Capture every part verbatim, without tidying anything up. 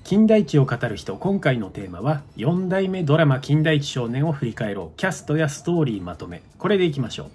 金田一を語る人、今回のテーマはよん代目ドラマ金田一少年を振り返ろう。キャストやストーリーまとめ。これでいきましょう。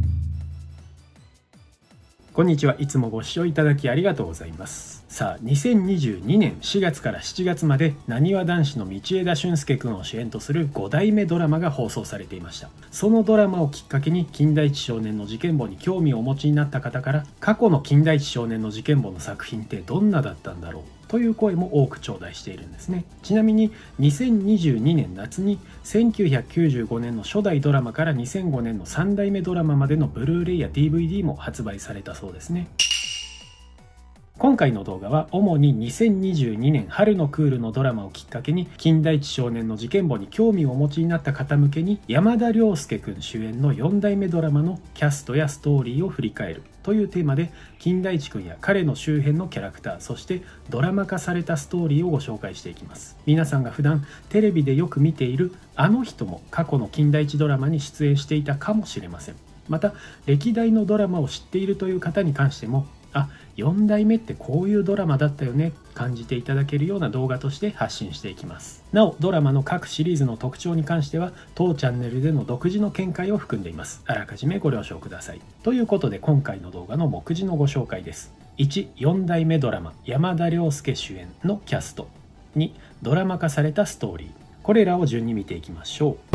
こんにちは。いつもご視聴いただきありがとうございます。さあ、にせんにじゅうにねんしがつからしちがつまでなにわ男子の道枝駿佑くんを主演とするご代目ドラマが放送されていました。そのドラマをきっかけに金田一少年の事件簿に興味をお持ちになった方から、過去の金田一少年の事件簿の作品ってどんなだったんだろうという声も多く頂戴しているんですね。ちなみににせんにじゅうにねん夏にせんきゅうひゃくきゅうじゅうごねんの初代ドラマからにせんごねんのさん代目ドラマまでのブルーレイや ディーブイディー も発売されたそうですね。今回の動画は主ににせんにじゅうにねん春のクールのドラマをきっかけに金田一少年の事件簿に興味をお持ちになった方向けに、山田涼介くん主演のよん代目ドラマのキャストやストーリーを振り返るというテーマで、金田一くんや彼の周辺のキャラクター、そしてドラマ化されたストーリーをご紹介していきます。皆さんが普段テレビでよく見ているあの人も過去の金田一ドラマに出演していたかもしれません。また歴代のドラマを知っているという方に関しても、あ、よん代目ってこういうドラマだったよね、感じていただけるような動画として発信していきます。なお、ドラマの各シリーズの特徴に関しては当チャンネルでの独自の見解を含んでいます。あらかじめご了承ください。ということで今回の動画の目次のご紹介です。いち、よん代目ドラマ山田涼介主演のキャスト。に、ドラマ化されたストーリー。これらを順に見ていきましょう。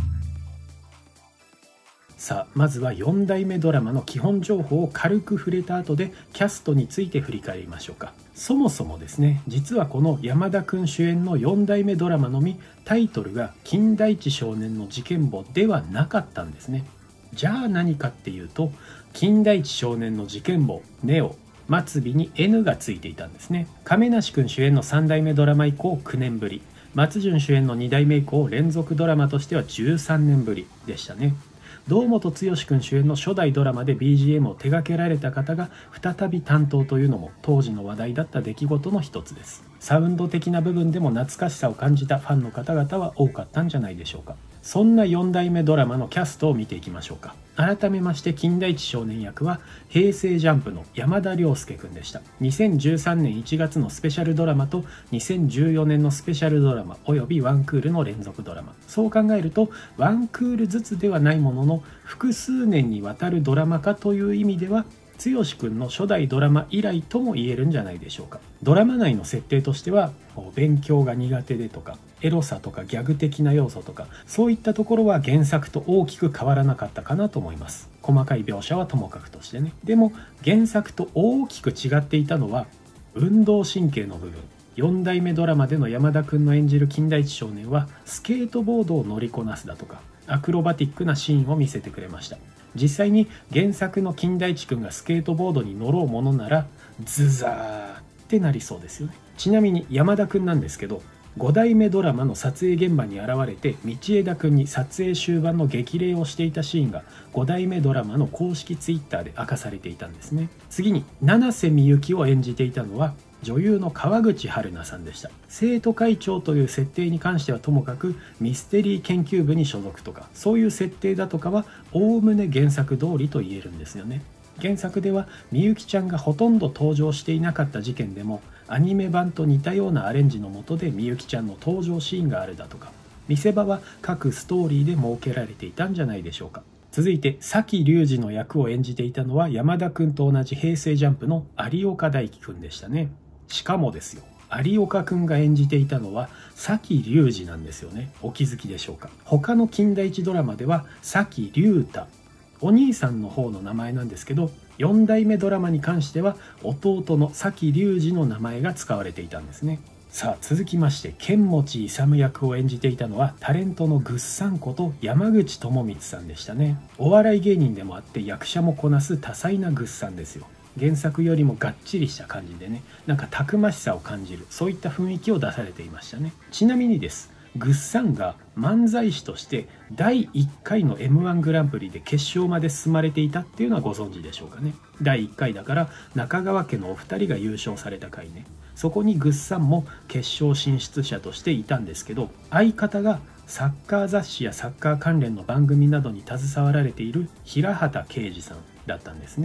さあ、まずはよん代目ドラマの基本情報を軽く触れた後でキャストについて振り返りましょうか。そもそもですね、実はこの山田くん主演のよん代目ドラマのみタイトルが金田一少年の事件簿ではなかったんですね。じゃあ何かっていうと、金田一少年の事件簿ネオ、末尾に エヌ がついていたんですね。亀梨くん主演のさん代目ドラマ以降きゅうねんぶり、松潤主演のに代目以降連続ドラマとしてはじゅうさんねんぶりでしたね。堂本剛くん主演の初代ドラマで ビージーエム を手掛けられた方が再び担当というのも当時の話題だった出来事の一つです。サウンド的な部分でも懐かしさを感じたファンの方々は多かったんじゃないでしょうか。そんなよん代目ドラマのキャストを見ていきましょうか。改めまして金田一少年役は平成ジャンプの山田涼介くんでした。にせんじゅうさんねんいちがつのスペシャルドラマとにせんじゅうよねんのスペシャルドラマおよびワンクールの連続ドラマ。そう考えるとワンクールずつではないものの複数年にわたるドラマ化という意味では剛くんの初代ドラマ以来とも言えるんじゃないでしょうか。ドラマ内の設定としては勉強が苦手でとかエロさとかギャグ的な要素とか、そういったところは原作と大きく変わらなかったかなと思います。細かい描写はともかくとしてね。でも原作と大きく違っていたのは運動神経の部分。よん代目ドラマでの山田くんの演じる金田一少年はスケートボードを乗りこなすだとかアクロバティックなシーンを見せてくれました。実際に原作の金田一くんがスケートボードに乗ろうものならズザーってなりそうですよね。ちなみに山田くんなんですけど、ご代目ドラマの撮影現場に現れて道枝くんに撮影終盤の激励をしていたシーンがご代目ドラマの公式ツイッターで明かされていたんですね。次に七瀬みゆきを演じていたのは女優の川口春奈さんでした。生徒会長という設定に関してはともかくミステリー研究部に所属とかそういう設定だとかはおおむね原作通りと言えるんですよね。原作ではみゆきちゃんがほとんど登場していなかった事件でもアニメ版と似たようなアレンジの下でみゆきちゃんの登場シーンがあるだとか、見せ場は各ストーリーで設けられていたんじゃないでしょうか。続いて崎龍二の役を演じていたのは山田くんと同じ平成ジャンプの有岡大貴くんでしたね。しかもですよ、有岡くんが演じていたのは崎龍二なんですよね。お気づきでしょうか。他の金田一ドラマでは崎龍太、お兄さんの方の名前なんですけど、よん代目ドラマに関しては弟の崎龍二の名前が使われていたんですね。さあ続きまして剣持勇役を演じていたのはタレントのぐっさんこと山口智光さんでしたね。お笑い芸人でもあって役者もこなす多彩なぐっさんですよ。原作よりもがっちりした感じでね、なんかたくましさを感じる、そういった雰囲気を出されていましたね。ちなみにです、ぐっさんが漫才師としてだいいっかいの エムワン グランプリで決勝まで進まれていたっていうのはご存知でしょうかね。だいいっかいだから中川家のお二人が優勝された回ね。そこにぐっさんも決勝進出者としていたんですけど、相方がサッカー雑誌やサッカー関連の番組などに携わられている平畑啓二さんだったんですね。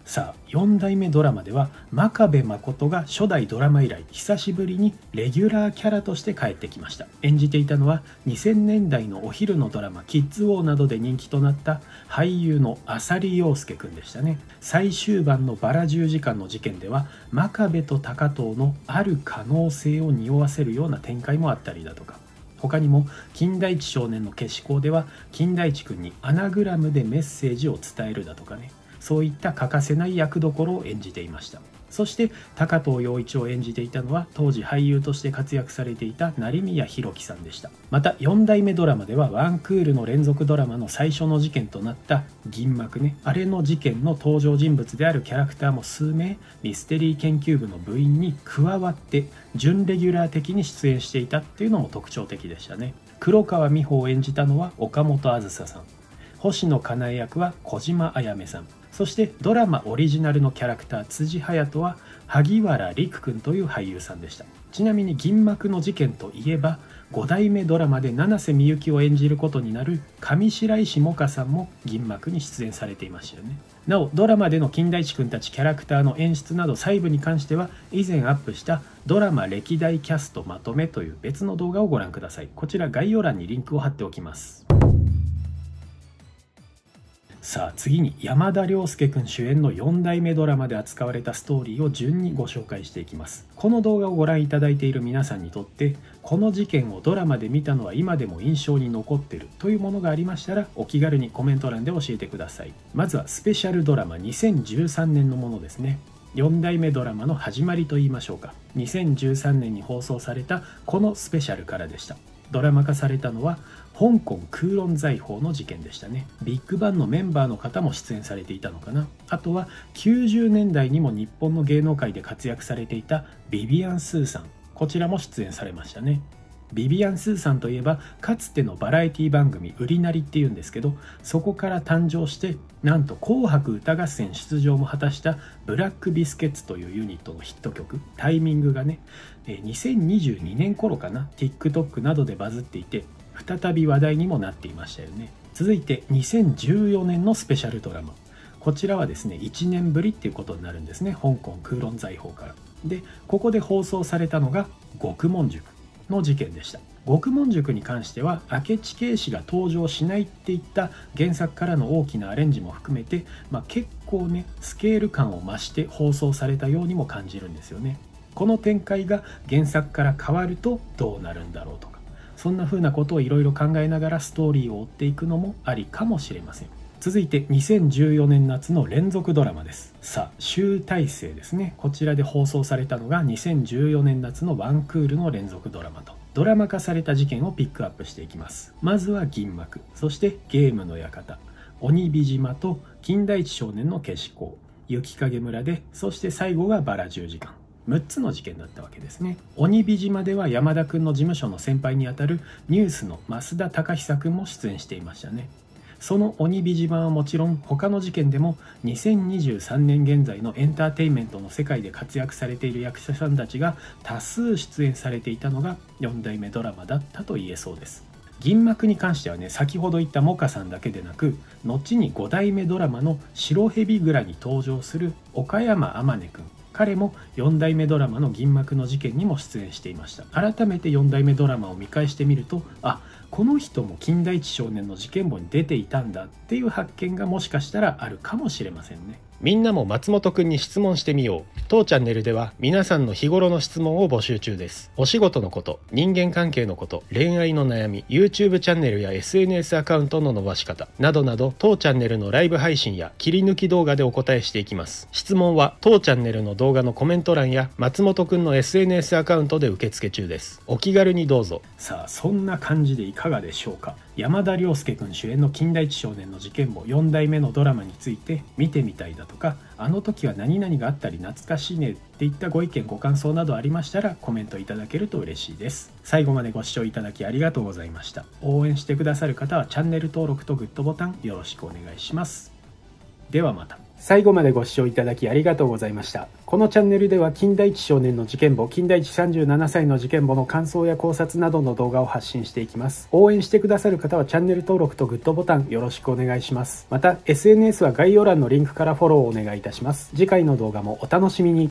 さあよんだいめドラマでは真壁誠が初代ドラマ以来久しぶりにレギュラーキャラとして帰ってきました。演じていたのはにせんねんだいのお昼のドラマ「キッズウォー」などで人気となった俳優の浅利陽介くんでしたね。最終盤のバラじゅうじかんの事件では真壁と高藤のある可能性を匂わせるような展開もあったりだとか、他にも金田一少年の消し子では金田一くんにアナグラムでメッセージを伝えるだとかね、そういった欠かせない役どころを演じていました。そして高藤陽一を演じていたのは当時俳優として活躍されていた成宮弘樹さんでした。またよんだいめドラマではワンクールの連続ドラマの最初の事件となった銀幕ね、あれの事件の登場人物であるキャラクターも数名ミステリー研究部の部員に加わって準レギュラー的に出演していたっていうのも特徴的でしたね。黒川美穂を演じたのは岡本あずささん、星野かなえ役は小島あやめさん、そしてドラマオリジナルのキャラクター辻隼人は萩原陸くんという俳優さんでした。ちなみに銀幕の事件といえばごだいめドラマで七瀬みゆきを演じることになる上白石萌歌さんも銀幕に出演されていましたよね。なおドラマでの金田一くんたちキャラクターの演出など細部に関しては以前アップしたドラマ歴代キャストまとめという別の動画をご覧ください。こちら概要欄にリンクを貼っておきます。さあ次に山田涼介くん主演のよんだいめドラマで扱われたストーリーを順にご紹介していきます。この動画をご覧いただいている皆さんにとってこの事件をドラマで見たのは今でも印象に残っているというものがありましたらお気軽にコメント欄で教えてください。まずはスペシャルドラマにせんじゅうさんねんのものですね。よんだいめドラマの始まりと言いましょうか。にせんじゅうさんねんに放送されたこのスペシャルからでした。ドラマ化されたのは香港空論財宝の事件でしたね。ビッグバンのメンバーの方も出演されていたのかな。あとはきゅうじゅうねんだいにも日本の芸能界で活躍されていたビビアン・スーさん、こちらも出演されましたね。ビビアン・スーさんといえばかつてのバラエティ番組「売りなり」っていうんですけど、そこから誕生してなんと「紅白歌合戦」出場も果たしたブラックビスケッツというユニットのヒット曲「タイミング」がねにせんにじゅうにねん頃かな TikTok などでバズっていて再び話題にもなっていましたよね。続いてにせんじゅうよねんのスペシャルドラマ、こちらはですねいちねんぶりっていうことになるんですね。香港空論財宝からでここで放送されたのが獄門塾の事件でした。獄門塾に関しては明智警視が登場しないっていった原作からの大きなアレンジも含めて、まあ、結構ねスケール感を増して放送されたようにも感じるんですよね。この展開が原作から変わるとどうなるんだろうとか、そんな風なことをいろいろ考えながらストーリーを追っていくのもありかもしれません。続いてにせんじゅうよねん夏の連続ドラマです。さあ集大成ですね。こちらで放送されたのがにせんじゅうよねん夏のワンクールの連続ドラマとドラマ化された事件をピックアップしていきます。まずは銀幕、そしてゲームの館、鬼火島と金田一少年の消し子、雪影村で、そして最後がバラじゅうじかん、むっつの事件だったわけですね。鬼火島では山田くんの事務所の先輩にあたるニュースの増田貴久くんも出演していましたね。その鬼火島はもちろん他の事件でもにせんにじゅうさんねん現在のエンターテインメントの世界で活躍されている役者さんたちが多数出演されていたのがよんだいめドラマだったと言えそうです。銀幕に関してはね、先ほど言ったモカさんだけでなく、後にごだいめドラマの白蛇蔵に登場する岡山天音くん、彼もよんだいめドラマの銀幕の事件にも出演していました。改めてよんだいめドラマを見返してみると、あ、この人も金田一少年の事件簿に出ていたんだっていう発見がもしかしたらあるかもしれませんね。 みんなも松本くんに質問してみよう。当チャンネルでは皆さんの日頃の質問を募集中です。お仕事のこと、人間関係のこと、恋愛の悩み、YouTube チャンネルや エスエヌエス アカウントの伸ばし方などなど、当チャンネルのライブ配信や切り抜き動画でお答えしていきます。質問は当チャンネルの動画のコメント欄や松本くんの エスエヌエス アカウントで受付中です。お気軽にどうぞ。 さあそんな感じでいかがでしょうか。山田涼介くん主演の金田一少年の事件簿よんだいめのドラマについて見てみたいだとか、あの時は何々があったり懐かしいねっていったご意見ご感想などありましたらコメントいただけると嬉しいです。最後までご視聴いただきありがとうございました。応援してくださる方はチャンネル登録とグッドボタンよろしくお願いします。ではまた。 最後までご視聴いただきありがとうございました。このチャンネルでは金田一少年の事件簿、金田一さんじゅうななさいの事件簿の感想や考察などの動画を発信していきます。応援してくださる方はチャンネル登録とグッドボタンよろしくお願いします。また エスエヌエス は概要欄のリンクからフォローをお願いいたします。次回の動画もお楽しみに。